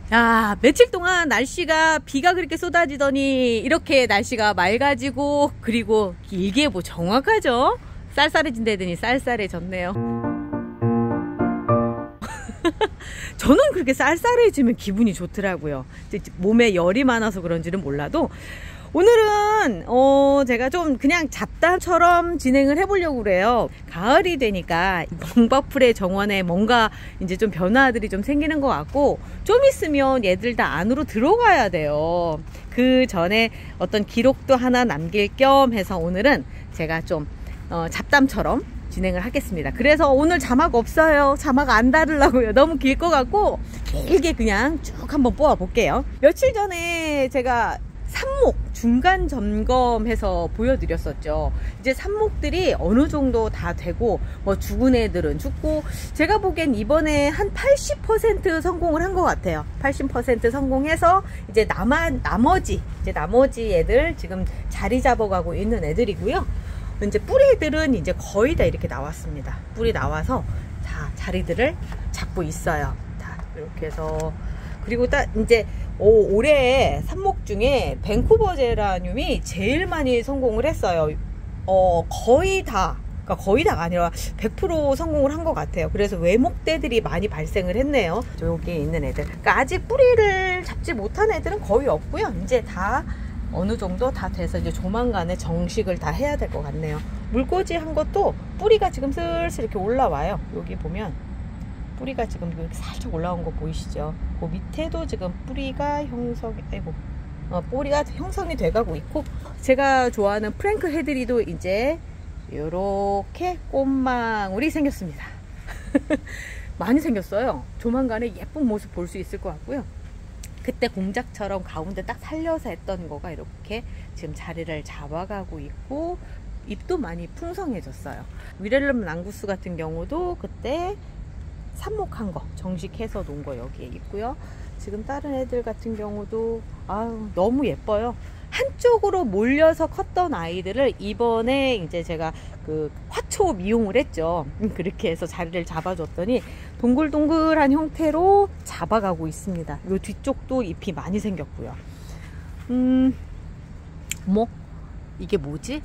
야, 며칠 동안 날씨가 비가 그렇게 쏟아지더니 이렇게 날씨가 맑아지고 그리고 일기예보 정확하죠? 쌀쌀해진다더니 쌀쌀해졌네요. 저는 그렇게 쌀쌀해지면 기분이 좋더라고요. 몸에 열이 많아서 그런지는 몰라도 오늘은 제가 좀 그냥 잡담처럼 진행을 해보려고 그래요. 가을이 되니까 멍바풀의 정원에 뭔가 이제 좀 변화들이 좀 생기는 것 같고, 좀 있으면 얘들 다 안으로 들어가야 돼요. 그 전에 어떤 기록도 하나 남길 겸 해서 오늘은 제가 좀 잡담처럼 진행을 하겠습니다. 그래서 오늘 자막 없어요. 자막 안 다르려고요. 너무 길 것 같고 길게 그냥 쭉 한번 뽑아 볼게요. 며칠 전에 제가 삽목 중간 점검해서 보여드렸었죠. 이제 삽목들이 어느 정도 다 되고 뭐 죽은 애들은 죽고, 제가 보기엔 이번에 한 80% 성공을 한 것 같아요. 80% 성공해서 이제 나머지 애들 지금 자리 잡아가고 있는 애들이고요. 이제 뿌리들은 이제 거의 다 이렇게 나왔습니다. 뿌리 나와서 다 자리들을 잡고 있어요. 다 이렇게 해서, 그리고 딱 이제 올해 삽목 중에 밴쿠버 제라늄이 제일 많이 성공을 했어요. 거의 다, 그러니까 거의 다가 아니라 100% 성공을 한 것 같아요. 그래서 외목대들이 많이 발생을 했네요. 여기 있는 애들. 그러니까 아직 뿌리를 잡지 못한 애들은 거의 없고요. 이제 다 어느 정도 다 돼서 이제 조만간에 정식을 다 해야 될 것 같네요. 물꽂이 한 것도 뿌리가 지금 슬슬 이렇게 올라와요. 여기 보면 뿌리가 지금 이렇게 살짝 올라온 거 보이시죠? 그 밑에도 지금 뿌리가 뿌리가 형성이 돼가고 있고, 제가 좋아하는 프랭크 헤드리도 이제 이렇게 꽃망울이 생겼습니다. 많이 생겼어요. 조만간에 예쁜 모습 볼 수 있을 것 같고요. 그때 공작처럼 가운데 딱 살려서 했던 거가 이렇게 지금 자리를 잡아가고 있고, 잎도 많이 풍성해졌어요. 위렐름 랑구스 같은 경우도 그때 삽목한 거 정식해서 놓은 거 여기에 있고요. 지금 다른 애들 같은 경우도 너무 예뻐요. 한쪽으로 몰려서 컸던 아이들을 이번에 이제 제가 그 화초 미용을 했죠. 그렇게 해서 자리를 잡아줬더니 동글동글한 형태로 잡아가고 있습니다. 이 뒤쪽도 잎이 많이 생겼고요. 이게 뭐지?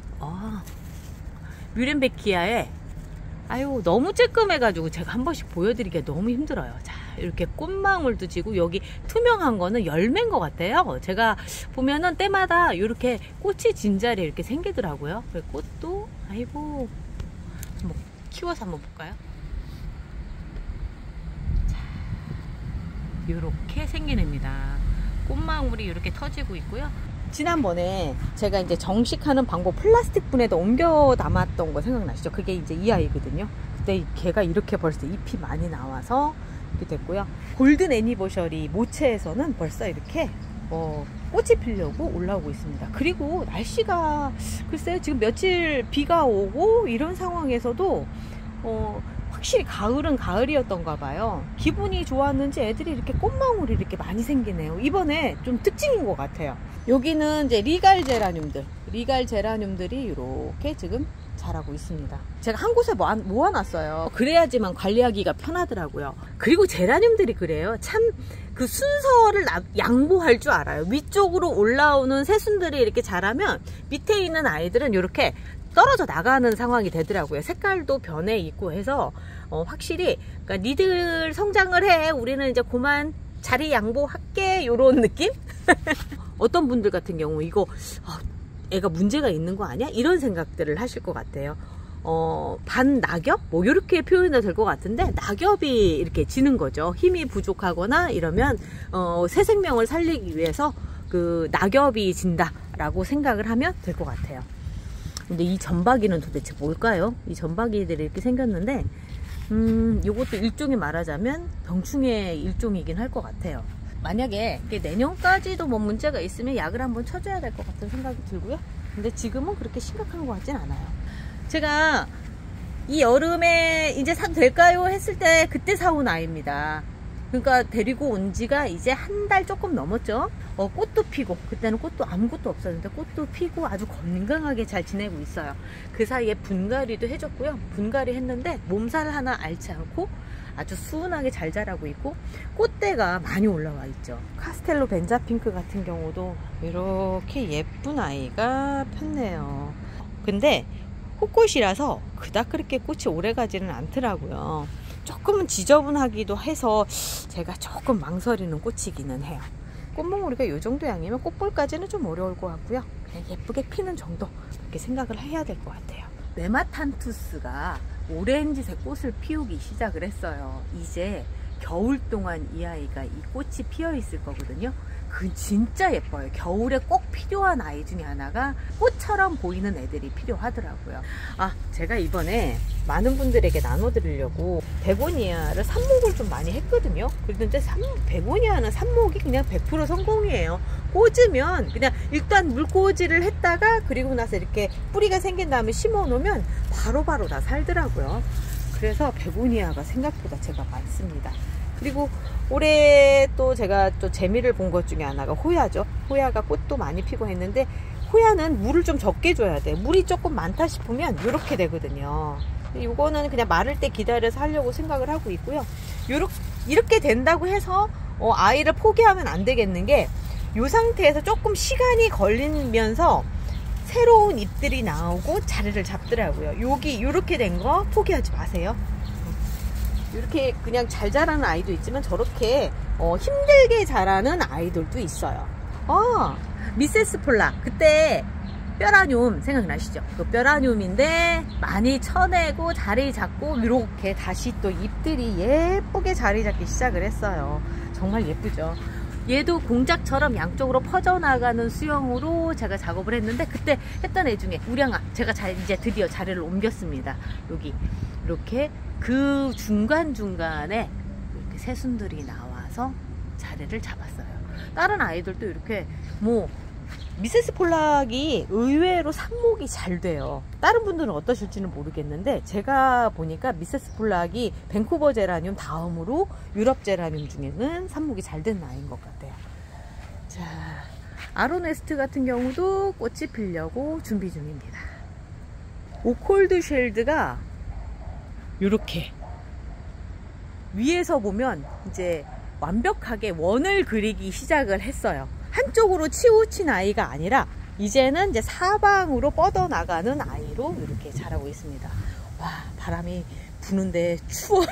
뮤렌베키아에 너무 쬐끔해가지고 제가 한 번씩 보여드리기가 너무 힘들어요. 자, 이렇게 꽃망울도 지고, 여기 투명한 거는 열매인 것 같아요. 제가 보면은 때마다 이렇게 꽃이 진자리 이렇게 생기더라고요. 꽃도 한번 키워서 한번 볼까요? 자, 이렇게 생긴 애입니다. 꽃망울이 이렇게 터지고 있고요. 지난번에 제가 이제 정식하는 방법 플라스틱 분에다 옮겨 담았던 거 생각나시죠? 그게 이제 이 아이거든요. 그때 걔가 이렇게 벌써 잎이 많이 나와서 이렇게 됐고요. 골든 애니버셔리 모체에서는 벌써 이렇게 꽃이 피려고 올라오고 있습니다. 그리고 날씨가 글쎄요, 지금 며칠 비가 오고 이런 상황에서도 확실히 가을은 가을이었던가 봐요. 기분이 좋았는지 애들이 이렇게 꽃망울이 이렇게 많이 생기네요. 이번에 좀 특징인 것 같아요. 여기는 이제 리갈 제라늄들이 이렇게 지금 자라고 있습니다. 제가 한 곳에 모아놨어요. 그래야지만 관리하기가 편하더라고요. 그리고 제라늄들이 그래요. 참 그 순서를 양보할 줄 알아요. 위쪽으로 올라오는 새순들이 이렇게 자라면 밑에 있는 아이들은 이렇게 떨어져 나가는 상황이 되더라고요. 색깔도 변해 있고 해서 확실히, 그러니까 니들 성장을 해, 우리는 이제 그만 자리 양보할게, 요런 느낌? 어떤 분들 같은 경우 이거 애가 문제가 있는 거 아니야? 이런 생각들을 하실 것 같아요. 반낙엽? 이렇게 표현이 될 것 같은데, 낙엽이 이렇게 지는 거죠. 힘이 부족하거나 이러면 새 생명을 살리기 위해서 그 낙엽이 진다라고 생각을 하면 될 것 같아요. 근데 이 점박이는 도대체 뭘까요? 이 점박이들이 이렇게 생겼는데, 이것도 일종의 말하자면 병충해 일종이긴 할 것 같아요. 만약에 내년까지도 뭐 문제가 있으면 약을 한번 쳐줘야 될 것 같은 생각이 들고요. 근데 지금은 그렇게 심각한 것 같진 않아요. 제가 이 여름에 이제 사도 될까요? 했을 때 그때 사온 아이입니다. 그러니까 데리고 온 지가 이제 한 달 조금 넘었죠. 꽃도 피고, 그때는 꽃도 아무것도 없었는데 꽃도 피고 아주 건강하게 잘 지내고 있어요. 그 사이에 분갈이도 해줬고요. 분갈이 했는데 몸살 하나 앓지 않고 아주 수운하게 잘 자라고 있고 꽃대가 많이 올라와 있죠. 카스텔로 벤자핑크 같은 경우도 이렇게 예쁜 아이가 폈네요. 근데 꽃꽃이라서 그닥 그렇게 꽃이 오래 가지는 않더라고요. 조금은 지저분하기도 해서 제가 조금 망설이는 꽃이기는 해요. 꽃몽우리가 이 정도 양이면 꽃볼까지는 좀 어려울 것 같고요. 그냥 예쁘게 피는 정도 이렇게 생각을 해야 될 것 같아요. 네마탄투스가 오렌지색 꽃을 피우기 시작을 했어요. 이제 겨울 동안 이 아이가 이 꽃이 피어 있을 거거든요. 그건 진짜 예뻐요. 겨울에 꼭 필요한 아이 중에 하나가 꽃처럼 보이는 애들이 필요하더라고요. 제가 이번에 많은 분들에게 나눠드리려고 베고니아를 삽목을 좀 많이 했거든요. 그런데 베고니아는 삽목이 그냥 100% 성공이에요. 꽂으면 그냥 일단 물꽂이를 했다가 그리고 나서 이렇게 뿌리가 생긴 다음에 심어 놓으면 바로바로 다 살더라고요. 그래서 베고니아가 생각보다 제가 많습니다. 그리고 올해 또 제가 또 재미를 본 것 중에 하나가 호야죠. 호야가 꽃도 많이 피고 했는데 호야는 물을 좀 적게 줘야 돼. 물이 조금 많다 싶으면 이렇게 되거든요. 이거는 그냥 마를 때 기다려서 하려고 생각을 하고 있고요. 이렇게 된다고 해서 아이를 포기하면 안 되겠는 게 이 상태에서 조금 시간이 걸리면서 새로운 잎들이 나오고 자리를 잡더라고요. 여기 이렇게 된 거 포기하지 마세요. 이렇게 그냥 잘 자라는 아이도 있지만 저렇게 힘들게 자라는 아이들도 있어요. 미세스 폴라, 그때 뼈라뇽 생각나시죠? 그 뼈라뇽인데 많이 쳐내고 자리 잡고 이렇게 다시 또 잎들이 예쁘게 자리 잡기 시작을 했어요. 정말 예쁘죠? 얘도 공작처럼 양쪽으로 퍼져나가는 수영으로 제가 작업을 했는데 그때 했던 애 중에 우량아, 제가 이제 드디어 자리를 옮겼습니다. 여기 이렇게 그 중간중간에 이렇게 새순들이 나와서 자리를 잡았어요. 다른 아이들도 이렇게 미세스 폴락이 의외로 삽목이 잘 돼요. 다른 분들은 어떠실지는 모르겠는데 제가 보니까 미세스 폴락이 밴쿠버 제라늄 다음으로 유럽 제라늄 중에는 삽목이 잘 된 아이인 것 같아요. 자, 아로네스트 같은 경우도 꽃이 피려고 준비 중입니다. 오콜드 쉘드가 이렇게 위에서 보면 이제 완벽하게 원을 그리기 시작을 했어요. 한쪽으로 치우친 아이가 아니라 이제는 이제 사방으로 뻗어나가는 아이로 이렇게 자라고 있습니다. 와, 바람이 부는데 추워요.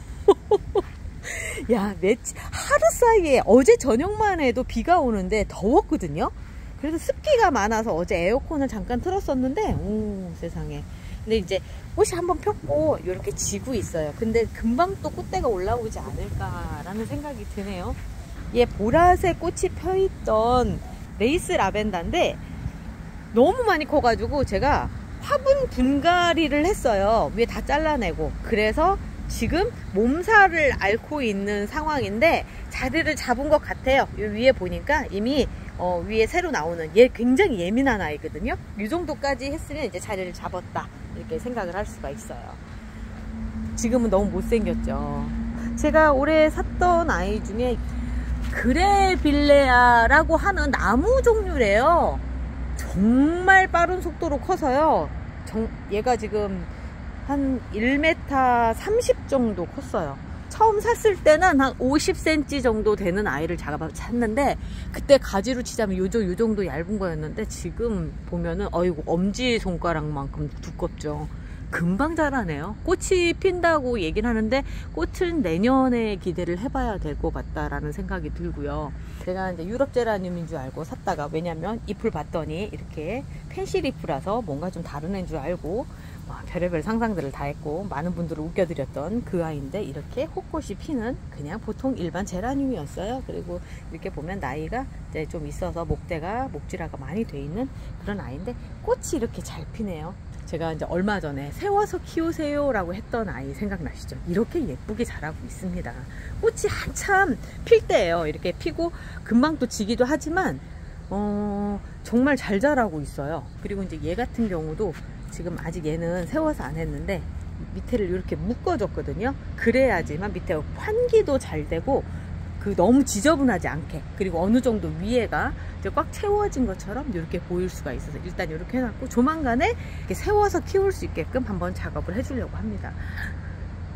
야, 하루 사이에 어제 저녁만 해도 비가 오는데 더웠거든요. 그래서 습기가 많아서 어제 에어컨을 잠깐 틀었었는데 오, 세상에. 근데 이제 꽃이 한번 폈고 이렇게 지고 있어요. 근데 금방 또 꽃대가 올라오지 않을까라는 생각이 드네요. 얘 보라색 꽃이 펴있던 레이스 라벤더인데 너무 많이 커가지고 제가 화분 분갈이를 했어요. 위에 다 잘라내고. 그래서 지금 몸살을 앓고 있는 상황인데 자리를 잡은 것 같아요. 이 위에 보니까 이미 위에 새로 나오는, 얘 굉장히 예민한 아이거든요. 이 정도까지 했으면 이제 자리를 잡았다 이렇게 생각을 할 수가 있어요. 지금은 너무 못생겼죠. 제가 올해 샀던 아이 중에 그레빌레아라고 하는 나무 종류래요. 정말 빠른 속도로 커서요. 얘가 지금 한 1m 30 정도 컸어요. 처음 샀을 때는 한 50cm 정도 되는 아이를 샀는데 그때 가지로 치자면 요 정도 얇은 거였는데 지금 보면은 어이구 엄지손가락만큼 두껍죠. 금방 자라네요. 꽃이 핀다고 얘기를 하는데 꽃은 내년에 기대를 해봐야 될 것 같다라는 생각이 들고요. 제가 이제 유럽 제라늄인 줄 알고 샀다가, 왜냐면 잎을 봤더니 이렇게 펜실잎이라서 뭔가 좀 다른 애인 줄 알고 별의별 상상들을 다 했고 많은 분들을 웃겨드렸던 그 아이인데 이렇게 호꽃이 피는 그냥 보통 일반 제라늄이었어요. 그리고 이렇게 보면 나이가 이제 좀 있어서 목질화가 많이 돼 있는 그런 아이인데 꽃이 이렇게 잘 피네요. 제가 이제 얼마 전에 세워서 키우세요 라고 했던 아이 생각나시죠? 이렇게 예쁘게 자라고 있습니다. 꽃이 한참 필 때예요. 이렇게 피고 금방 또 지기도 하지만 정말 잘 자라고 있어요. 그리고 이제 얘 같은 경우도 지금 아직 얘는 세워서 안 했는데 밑에를 이렇게 묶어줬거든요. 그래야지만 밑에 환기도 잘 되고 너무 지저분하지 않게, 그리고 어느 정도 위에가 이제 꽉 채워진 것처럼 이렇게 보일 수가 있어서 일단 이렇게 해놨고 조만간에 이렇게 세워서 키울 수 있게끔 한번 작업을 해주려고 합니다.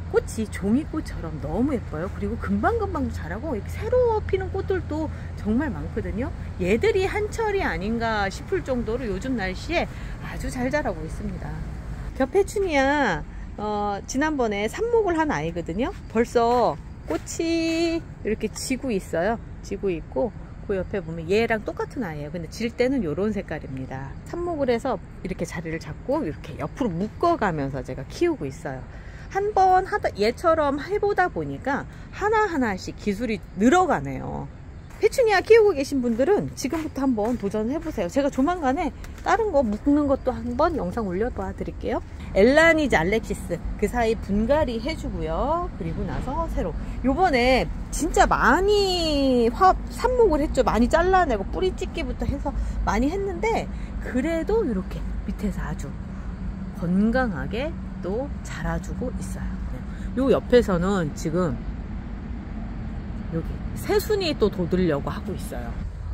꽃이 종이꽃처럼 너무 예뻐요. 그리고 금방금방 자라고 이렇게 새로 피는 꽃들도 정말 많거든요. 얘들이 한철이 아닌가 싶을 정도로 요즘 날씨에 아주 잘 자라고 있습니다. 겹페추니아 지난번에 삽목을 한 아이거든요. 벌써 꽃이 이렇게 지고 있어요. 지고 있고 그 옆에 보면 얘랑 똑같은 아이예요. 근데 질 때는 이런 색깔입니다. 삽목을 해서 이렇게 자리를 잡고 이렇게 옆으로 묶어가면서 제가 키우고 있어요. 한번 하다 얘처럼 해보다 보니까 하나하나씩 기술이 늘어가네요. 페추니아 키우고 계신 분들은 지금부터 한번 도전해보세요. 제가 조만간에 다른 거 묶는 것도 한번 영상 올려봐 드릴게요. 엘라니즈 알렉시스 그 사이 분갈이 해주고요. 그리고 나서 새로 요번에 진짜 많이 삽목을 했죠. 많이 잘라내고 뿌리 찢기부터 해서 많이 했는데 그래도 이렇게 밑에서 아주 건강하게 또 자라주고 있어요. 요 옆에서는 지금 여기 새순이 또 돋으려고 하고 있어요.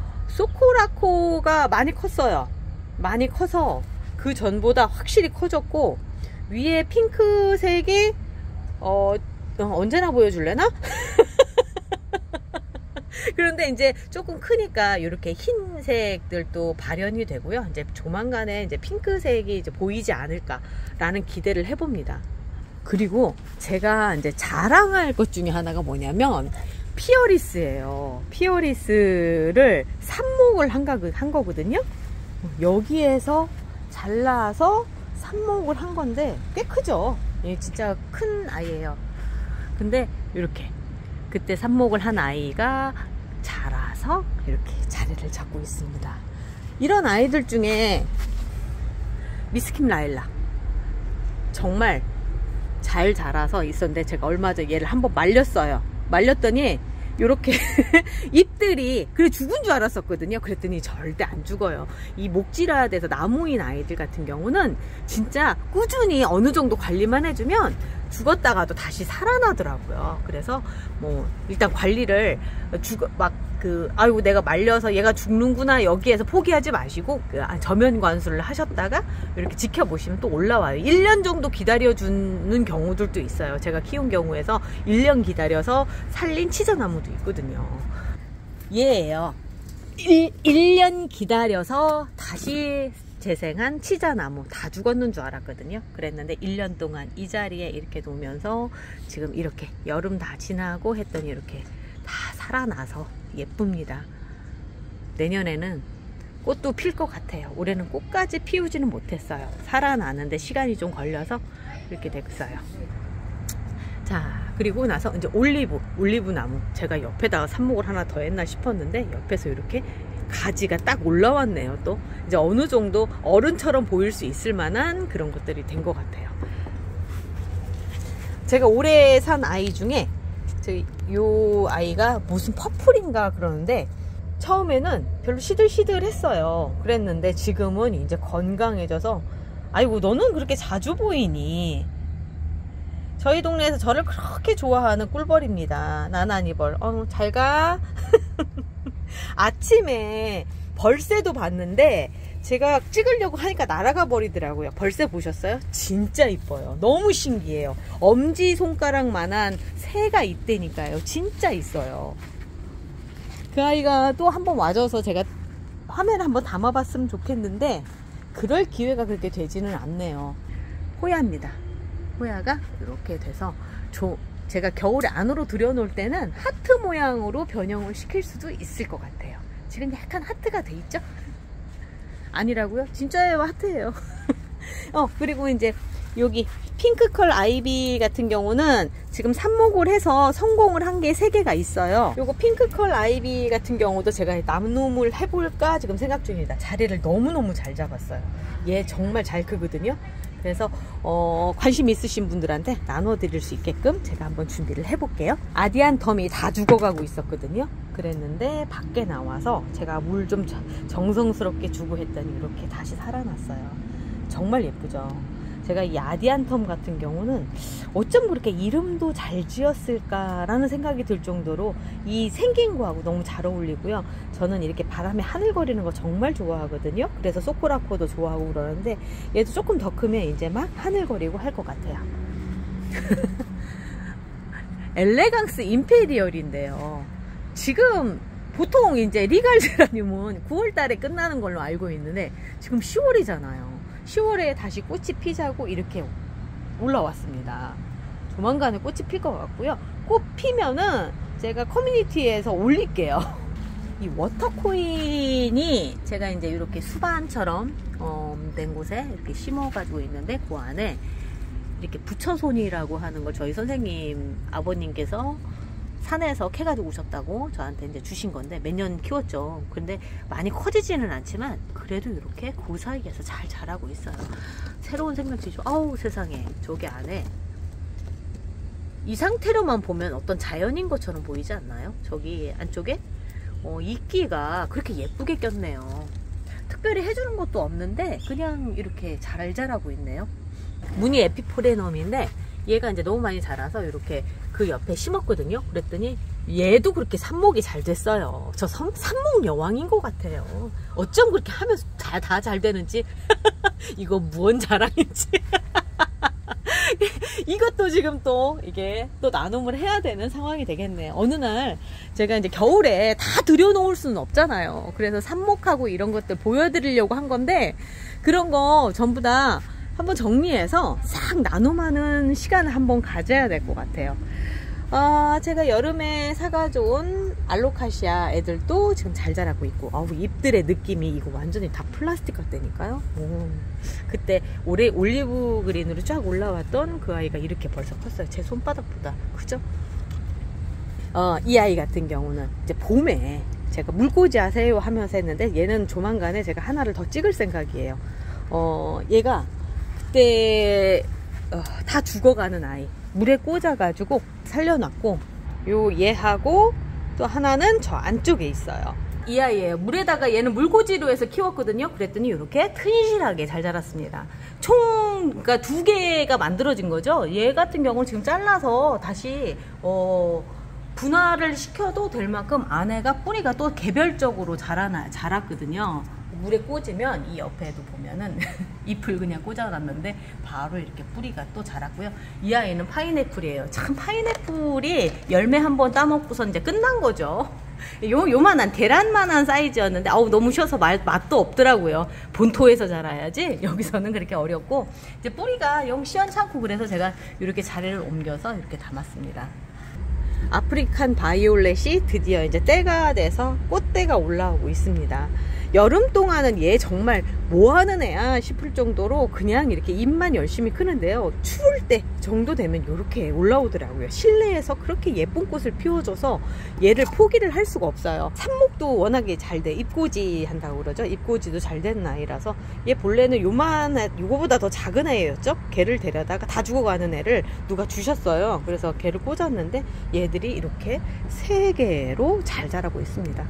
소코라코가 많이 컸어요. 많이 커서 그 전보다 확실히 커졌고 위에 핑크색이 언제나 보여줄래나? 그런데 이제 조금 크니까 이렇게 흰색들도 발현이 되고요. 이제 조만간에 이제 핑크색이 이제 보이지 않을까라는 기대를 해봅니다. 그리고 제가 이제 자랑할 것 중에 하나가 뭐냐면 피어리스예요. 피어리스를 삽목을 한 거거든요. 여기에서 잘라서 삽목을 한 건데 꽤 크죠. 얘 진짜 큰 아이예요. 근데 이렇게 그때 삽목을 한 아이가 자라서 이렇게 자리를 잡고 있습니다. 이런 아이들 중에 미스킴 라일락 정말 잘 자라서 있었는데 제가 얼마 전에 얘를 한번 말렸어요. 말렸더니 요렇게 잎들이 그래 죽은 줄 알았었거든요. 그랬더니 절대 안 죽어요. 이 목질해야 돼서 나무인 아이들 같은 경우는 진짜 꾸준히 어느 정도 관리만 해주면 죽었다가도 다시 살아나더라고요. 그래서 뭐 일단 관리를 아이고 내가 말려서 얘가 죽는구나 여기에서 포기하지 마시고 저면 관수를 하셨다가 이렇게 지켜보시면 또 올라와요. 1년 정도 기다려주는 경우들도 있어요. 제가 키운 경우에서 1년 기다려서 살린 치자나무도 있거든요. 얘예요. 1년 기다려서 다시 재생한 치자나무. 다 죽었는 줄 알았거든요. 그랬는데 1년 동안 이 자리에 이렇게 놓으면서 지금 이렇게 여름 다 지나고 했더니 이렇게 다 살아나서 예쁩니다. 내년에는 꽃도 필 것 같아요. 올해는 꽃까지 피우지는 못했어요. 살아나는데 시간이 좀 걸려서 이렇게 됐어요. 자, 그리고 나서 이제 올리브 나무. 제가 옆에다가 삽목을 하나 더 했나 싶었는데 옆에서 이렇게 가지가 딱 올라왔네요. 또 이제 어느 정도 어른처럼 보일 수 있을 만한 그런 것들이 된 것 같아요. 제가 올해 산 아이 중에 요 아이가 무슨 퍼플인가 그러는데 처음에는 별로 시들시들했어요. 그랬는데 지금은 이제 건강해져서 아이고 너는 그렇게 자주 보이니? 저희 동네에서 저를 그렇게 좋아하는 꿀벌입니다. 나나니벌. 잘가. 아침에 벌새도 봤는데 제가 찍으려고 하니까 날아가 버리더라고요. 벌새 보셨어요? 진짜 이뻐요. 너무 신기해요. 엄지손가락만한 새가 있다니까요. 진짜 있어요. 그 아이가 또 한번 와줘서 제가 화면에 한번 담아봤으면 좋겠는데 그럴 기회가 그렇게 되지는 않네요. 호야입니다. 호야가 이렇게 돼서 제가 겨울에 안으로 들여놓을 때는 하트 모양으로 변형을 시킬 수도 있을 것 같아요. 지금 약간 하트가 돼 있죠? 아니라고요? 진짜예요. 하트예요. 그리고 이제 여기 핑크컬 아이비 같은 경우는 지금 삽목을 해서 성공을 한 게 3개가 있어요. 요거 핑크컬 아이비 같은 경우도 제가 나눔을 해볼까 지금 생각 중입니다. 자리를 너무너무 잘 잡았어요. 얘 정말 잘 크거든요. 그래서 관심 있으신 분들한테 나눠드릴 수 있게끔 제가 한번 준비를 해볼게요. 아디안텀이 다 죽어가고 있었거든요. 그랬는데 밖에 나와서 제가 물 좀 정성스럽게 주고 했더니 이렇게 다시 살아났어요. 정말 예쁘죠. 제가 이 아디안텀 같은 경우는 어쩜 그렇게 이름도 잘 지었을까라는 생각이 들 정도로 이 생긴 거하고 너무 잘 어울리고요. 저는 이렇게 바람에 하늘거리는 거 정말 좋아하거든요. 그래서 소코라코도 좋아하고 그러는데 얘도 조금 더 크면 이제 막 하늘거리고 할 것 같아요. 엘레강스 임페리얼인데요. 지금 보통 이제 리갈 제라늄은 9월달에 끝나는 걸로 알고 있는데 지금 10월이잖아요. 10월에 다시 꽃이 피자고 이렇게 올라왔습니다. 조만간에 꽃이 필 것 같고요. 꽃 피면은 제가 커뮤니티에서 올릴게요. 이 워터코인이 제가 이제 이렇게 수반처럼 된 곳에 이렇게 심어 가지고 있는데, 그 안에 이렇게 부처손이라고 하는 걸 저희 선생님 아버님께서 산에서 캐가지고 오셨다고 저한테 이제 주신 건데 몇 년 키웠죠. 근데 많이 커지지는 않지만 그래도 이렇게 그 사이에서 잘 자라고 있어요. 새로운 생명체죠. 아우 세상에, 저기 안에 이 상태로만 보면 어떤 자연인 것처럼 보이지 않나요? 저기 안쪽에 이끼가 그렇게 예쁘게 꼈네요. 특별히 해주는 것도 없는데 그냥 이렇게 잘 자라고 있네요. 무늬 에피포레넘인데 얘가 이제 너무 많이 자라서 이렇게 그 옆에 심었거든요. 그랬더니 얘도 그렇게 삽목이 잘 됐어요. 저 삽목 여왕인 것 같아요. 어쩜 그렇게 하면 다 잘 되는지. 이거 무언 자랑인지. 이것도 지금 또 이게 또 나눔을 해야 되는 상황이 되겠네요. 어느 날 제가 이제 겨울에 다 들여놓을 수는 없잖아요. 그래서 삽목하고 이런 것들 보여드리려고 한 건데, 그런 거 전부 다 한번 정리해서 싹 나눔하는 시간을 한번 가져야 될 것 같아요. 제가 여름에 사가져온 알로카시아 애들도 지금 잘 자라고 있고, 잎들의 느낌이 이거 완전히 다 플라스틱 같다니까요. 그때 올해 올리브 그린으로 쫙 올라왔던 그 아이가 이렇게 벌써 컸어요. 제 손바닥보다 크죠? 이 아이 같은 경우는 이제 봄에 제가 물꽂이 하세요 하면서 했는데, 얘는 조만간에 제가 하나를 더 찍을 생각이에요. 얘가 그때 다 죽어가는 아이 물에 꽂아가지고 살려놨고, 얘하고 또 하나는 저 안쪽에 있어요. 이 아이예요. 물에다가 얘는 물꽂이로 해서 키웠거든요. 그랬더니 이렇게 튼실하게 잘 자랐습니다. 그러니까 2개가 만들어진 거죠. 얘 같은 경우는 지금 잘라서 다시 분화를 시켜도 될 만큼 안에가 뿌리가 또 개별적으로 자랐거든요. 물에 꽂으면 이 옆에도 보면은 잎을 그냥 꽂아놨는데 바로 이렇게 뿌리가 또 자랐고요. 이 아이는 파인애플이에요. 참 파인애플이 열매 한번 따먹고서 이제 끝난 거죠. 요만한 계란만한 사이즈였는데 너무 쉬워서 맛도 없더라고요. 본토에서 자라야지 여기서는 그렇게 어렵고, 이제 뿌리가 영 시원찮고, 그래서 제가 이렇게 자리를 옮겨서 이렇게 담았습니다. 아프리칸 바이올렛이 드디어 이제 때가 돼서 꽃대가 올라오고 있습니다. 여름 동안은 얘 정말 뭐하는 애야 싶을 정도로 그냥 이렇게 잎만 열심히 크는데요. 추울 때 정도 되면 이렇게 올라오더라고요. 실내에서 그렇게 예쁜 꽃을 피워줘서 얘를 포기를 할 수가 없어요. 삽목도 워낙에 잘 돼. 잎꽂이 한다고 그러죠. 잎꽂이도 잘 된 아이라서, 얘 본래는 요거보다 더 작은 애였죠. 걔를 데려다가 다 죽어가는 애를 누가 주셨어요. 그래서 걔를 꽂았는데 얘들이 이렇게 3개로 잘 자라고 있습니다.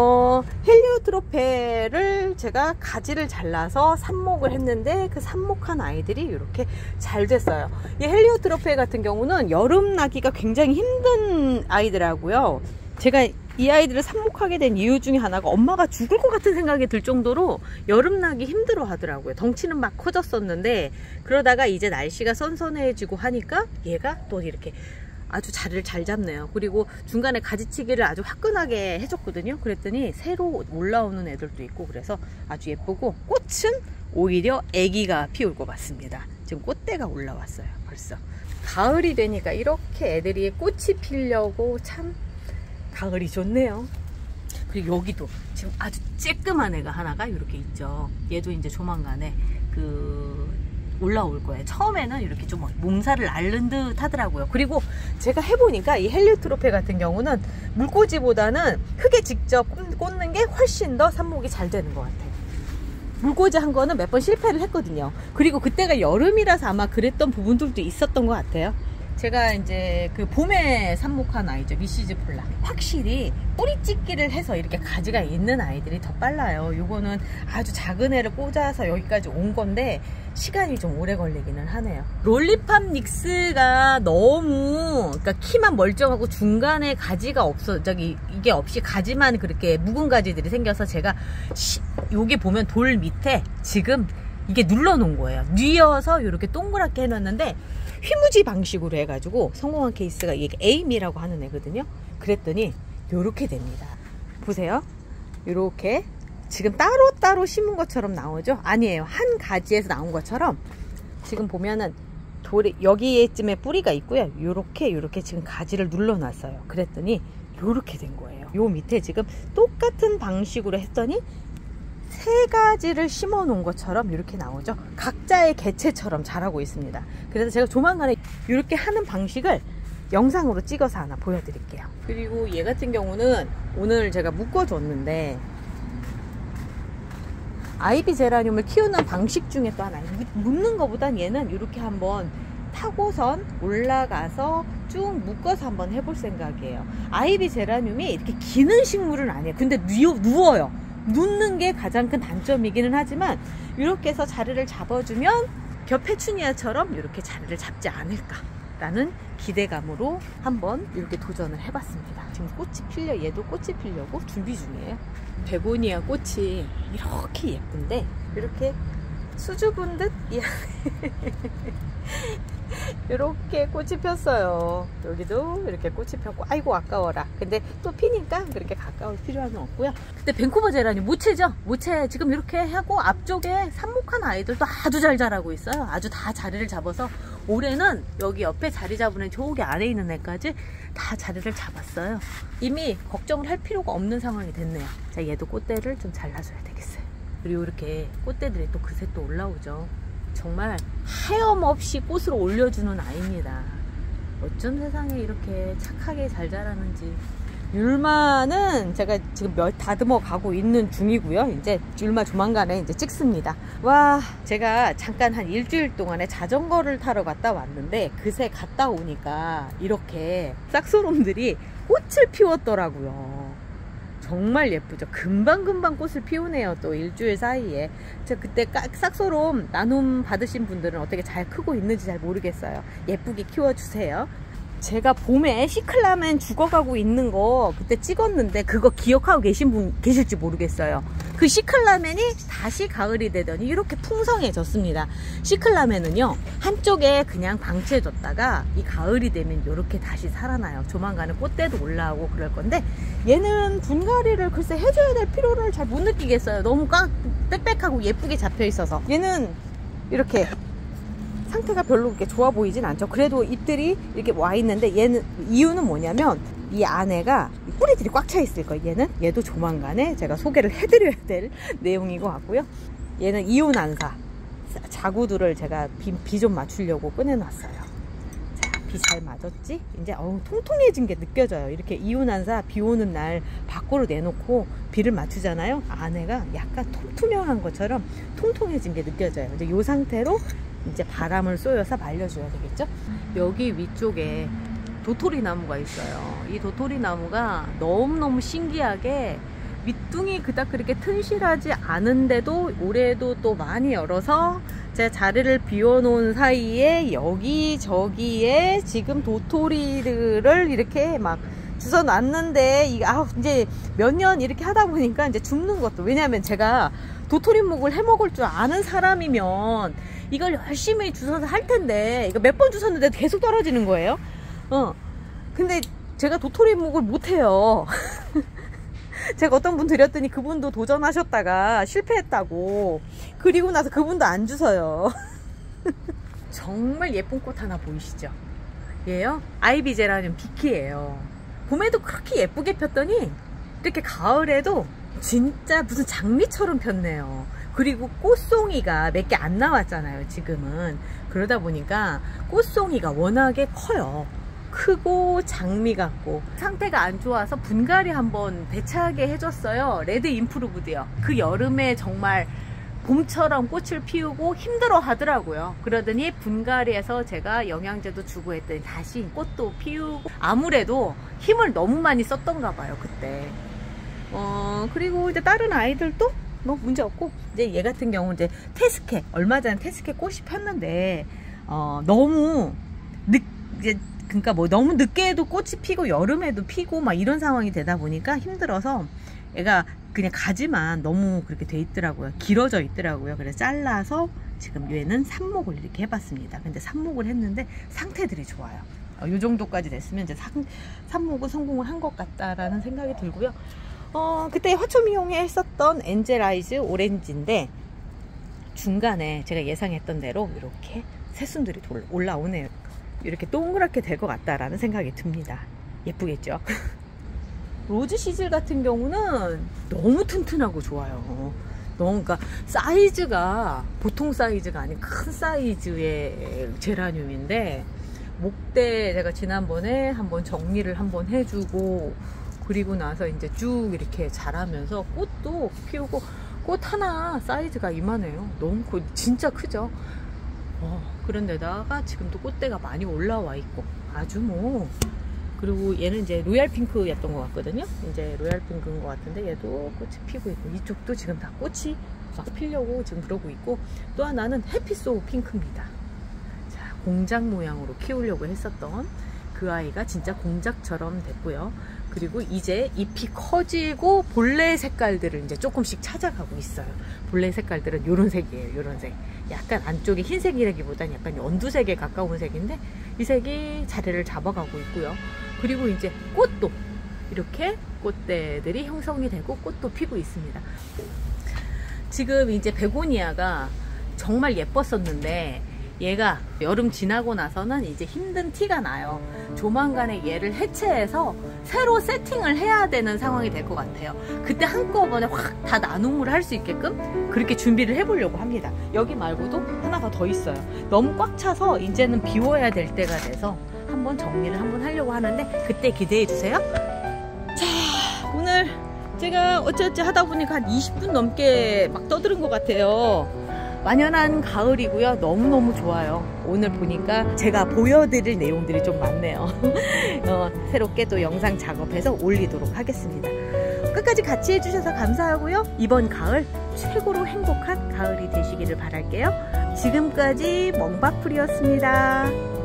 헬리오트로페를 제가 가지를 잘라서 삽목을 했는데, 그 삽목한 아이들이 이렇게 잘 됐어요. 이 헬리오트로페 같은 경우는 여름 나기가 굉장히 힘든 아이더라고요. 제가 이 아이들을 삽목하게 된 이유 중에 하나가 엄마가 죽을 것 같은 생각이 들 정도로 여름 나기 힘들어 하더라고요. 덩치는 막 커졌었는데, 그러다가 이제 날씨가 선선해지고 하니까 얘가 또 이렇게 아주 자리를 잘 잡네요. 그리고 중간에 가지치기를 아주 화끈하게 해줬거든요. 그랬더니 새로 올라오는 애들도 있고, 그래서 아주 예쁘고, 꽃은 오히려 애기가 피울 것 같습니다. 지금 꽃대가 올라왔어요. 벌써 가을이 되니까 이렇게 애들이 꽃이 피려고 참 가을이 좋네요. 그리고 여기도 지금 아주 쬐끄만 애가 하나가 이렇게 있죠. 얘도 이제 조만간에 올라올 거예요. 처음에는 이렇게 좀 몸살을 앓는 듯 하더라고요. 그리고 제가 해보니까 이 헬리오트로페 같은 경우는 물꽂이보다는 흙에 직접 꽂는 게 훨씬 더 삽목이 잘 되는 것 같아요. 물꽂이 한 거는 몇 번 실패를 했거든요. 그리고 그때가 여름이라서 아마 그랬던 부분들도 있었던 것 같아요. 제가 이제 그 봄에 삽목한 아이죠. 미시즈 폴라. 확실히 뿌리 찢기를 해서 이렇게 가지가 있는 아이들이 더 빨라요. 요거는 아주 작은 애를 꽂아서 여기까지 온 건데 시간이 좀 오래 걸리기는 하네요. 롤리팝 닉스가 너무, 그러니까 키만 멀쩡하고 중간에 가지가 없어, 이게 없이 가지만 그렇게 묵은 가지들이 생겨서 제가 여기 보면 돌 밑에 지금 이게 눌러 놓은 거예요. 뉘어서 이렇게 동그랗게 해놨는데 휘무지 방식으로 해가지고 성공한 케이스가 이게 에이미라고 하는 애거든요. 그랬더니 요렇게 됩니다. 보세요. 요렇게 지금 따로따로 심은 것처럼 나오죠? 아니에요. 한 가지에서 나온 것처럼 지금 보면은 여기에쯤에 뿌리가 있고요. 요렇게 지금 가지를 눌러놨어요. 그랬더니 요렇게 된 거예요. 요 밑에 지금 똑같은 방식으로 했더니 세 가지를 심어 놓은 것처럼 이렇게 나오죠. 각자의 개체처럼 자라고 있습니다. 그래서 제가 조만간에 이렇게 하는 방식을 영상으로 찍어서 하나 보여드릴게요. 그리고 얘 같은 경우는 오늘 제가 묶어줬는데 아이비 제라늄을 키우는 방식 중에 또 하나, 묶는 것보단 얘는 이렇게 한번 타고선 올라가서 쭉 묶어서 한번 해볼 생각이에요. 아이비 제라늄이 이렇게 기는 식물은 아니에요. 근데 누워요. 눕는 게 가장 큰 단점이기는 하지만 이렇게 해서 자리를 잡아주면 겹페추니아처럼 이렇게 자리를 잡지 않을까 라는 기대감으로 한번 이렇게 도전을 해봤습니다. 지금 꽃이 필려, 얘도 꽃이 피려고 준비 중이에요. 베고니아 꽃이 이렇게 예쁜데 이렇게 수줍은 듯 이렇게 꽃이 폈어요. 여기도 이렇게 꽃이 폈고, 아이고 아까워라. 근데 또 피니까 그렇게 가까울 필요는 없고요. 근데 밴쿠버 제라늄 모체죠. 모체 지금 이렇게 하고 앞쪽에 삽목한 아이들도 아주 잘 자라고 있어요. 아주 다 자리를 잡아서 올해는 여기 옆에 자리 잡은 애, 저기 안에 있는 애까지 다 자리를 잡았어요. 이미 걱정을 할 필요가 없는 상황이 됐네요. 자, 얘도 꽃대를 좀 잘라줘야 되겠어요. 그리고 이렇게 꽃대들이 또 그새 또 올라오죠. 정말 하염없이 꽃을 올려주는 아이입니다. 어쩜 세상에 이렇게 착하게 잘 자라는지. 율마는 제가 지금 다듬어 가고 있는 중이고요. 이제 율마 조만간에 이제 찍습니다. 와, 제가 잠깐 한 일주일 동안에 자전거를 타러 갔다 왔는데 그새 갔다 오니까 이렇게 싹소롬들이 꽃을 피웠더라고요. 정말 예쁘죠. 금방금방 꽃을 피우네요. 또 일주일 사이에. 제가 그때 싹소롬 나눔 받으신 분들은 어떻게 잘 크고 있는지 잘 모르겠어요. 예쁘게 키워주세요. 제가 봄에 시클라멘 죽어가고 있는 거 그때 찍었는데 그거 기억하고 계신 분 계실지 모르겠어요. 그 시클라멘이 다시 가을이 되더니 이렇게 풍성해졌습니다. 시클라멘은요, 한쪽에 그냥 방치해뒀다가 이 가을이 되면 이렇게 다시 살아나요. 조만간에 꽃대도 올라오고 그럴 건데, 얘는 분갈이를 글쎄 해줘야 될 필요를 잘 못 느끼겠어요. 너무 빽빽하고 예쁘게 잡혀 있어서. 얘는 이렇게 상태가 별로 그렇게 좋아 보이진 않죠. 그래도 잎들이 이렇게 와 있는데, 얘는 이유는 뭐냐면 이 안에가 뿌리들이 꽉 차 있을 거예요. 얘도 조만간에 제가 소개를 해드려야 될 내용인 것 같고요. 얘는 이온안사 자구들을 제가 비 좀 맞추려고 꺼내놨어요. 자, 비 잘 맞았지? 이제 통통해진 게 느껴져요. 이렇게 이온안사 비 오는 날 밖으로 내놓고 비를 맞추잖아요. 안에가 약간 투명한 것처럼 통통해진 게 느껴져요. 이제 이 상태로 이제 바람을 쏘여서 말려줘야 되겠죠. 여기 위쪽에 도토리 나무가 있어요. 이 도토리 나무가 너무너무 신기하게 밑둥이 그닥 그렇게 튼실하지 않은데도 올해도 또 많이 열어서 제 자리를 비워놓은 사이에 여기저기에 지금 도토리들을 이렇게 막 주워 놨는데 이제 몇 년 이렇게 하다 보니까 이제 죽는 것도, 왜냐하면 제가 도토리묵을 해먹을 줄 아는 사람이면 이걸 열심히 주워서 할 텐데, 이거 몇 번 주웠는데 계속 떨어지는 거예요. 근데 제가 도토리묵을 못해요. 제가 어떤 분 드렸더니 그분도 도전하셨다가 실패했다고. 그리고 나서 그분도 안 주워요. 정말 예쁜 꽃 하나 보이시죠? 얘요? 아이비 제라늄 비키예요. 봄에도 그렇게 예쁘게 폈더니 이렇게 가을에도 진짜 무슨 장미처럼 폈네요. 그리고 꽃송이가 몇 개 안 나왔잖아요, 지금은. 그러다 보니까 꽃송이가 워낙에 커요. 크고 장미 같고. 상태가 안 좋아서 분갈이 한번 대차게 해줬어요. 레드 임프루브드요. 그 여름에 정말 봄처럼 꽃을 피우고 힘들어 하더라고요. 그러더니 분갈이에서 제가 영양제도 주고 했더니 다시 꽃도 피우고, 아무래도 힘을 너무 많이 썼던가 봐요, 그때. 그리고 이제 다른 아이들도 뭐 문제 없고, 이제 얘 같은 경우는 이제 테스케, 얼마 전에 테스케 꽃이 폈는데 너무 그러니까 뭐 너무 늦게에도 꽃이 피고 여름에도 피고 막 이런 상황이 되다 보니까 힘들어서 얘가 그냥 가지만 너무 그렇게 돼 있더라고요. 길어져 있더라고요. 그래서 잘라서 지금 얘는 삽목을 이렇게 해봤습니다. 근데 삽목을 했는데 상태들이 좋아요. 이 정도까지 됐으면 이제 삽목은 성공을 한 것 같다라는 생각이 들고요. 그때 화초미용에 했었던 엔젤아이즈 오렌지인데 중간에 제가 예상했던 대로 이렇게 새순들이 올라오네요. 이렇게 동그랗게 될 것 같다라는 생각이 듭니다. 예쁘겠죠? 로즈 시즐 같은 경우는 너무 튼튼하고 좋아요. 그러니까 사이즈가 보통 사이즈가 아닌 큰 사이즈의 제라늄인데 목대 제가 지난번에 한번 정리를 한번 해주고 그리고 나서 이제 쭉 이렇게 자라면서 꽃도 피우고 꽃 하나 사이즈가 이만해요. 너무 진짜 크죠. 그런데다가 지금도 꽃대가 많이 올라와 있고 아주 뭐 그리고 얘는 이제 로얄 핑크였던 것 같거든요. 이제 로얄 핑크인 것 같은데 얘도 꽃이 피고 있고 이쪽도 지금 다 꽃이 막 피려고 지금 그러고 있고 또 하나는 해피소우 핑크입니다. 자, 공작 모양으로 키우려고 했었던 그 아이가 진짜 공작처럼 됐고요. 그리고 이제 잎이 커지고 본래 색깔들을 이제 조금씩 찾아가고 있어요. 본래 색깔들은 요런 색이에요. 요런 색. 약간 안쪽에 흰색이라기보단 약간 연두색에 가까운 색인데 이 색이 자리를 잡아가고 있고요. 그리고 이제 꽃도 이렇게 꽃대들이 형성이 되고 꽃도 피고 있습니다. 지금 이제 베고니아가 정말 예뻤었는데 얘가 여름 지나고 나서는 이제 힘든 티가 나요. 조만간에 얘를 해체해서 새로 세팅을 해야 되는 상황이 될 것 같아요. 그때 한꺼번에 확 다 나눔을 할 수 있게끔 그렇게 준비를 해보려고 합니다. 여기 말고도 하나가 더 있어요. 너무 꽉 차서 이제는 비워야 될 때가 돼서 한번 정리를 한번 하려고 하는데 그때 기대해 주세요. 자, 오늘 제가 어찌어찌 하다 보니까 한 20분 넘게 막 떠드는 것 같아요. 완연한 가을이고요. 너무너무 좋아요. 오늘 보니까 제가 보여드릴 내용들이 좀 많네요. 새롭게 또 영상 작업해서 올리도록 하겠습니다. 끝까지 같이 해주셔서 감사하고요. 이번 가을 최고로 행복한 가을이 되시기를 바랄게요. 지금까지 멍바풀이었습니다.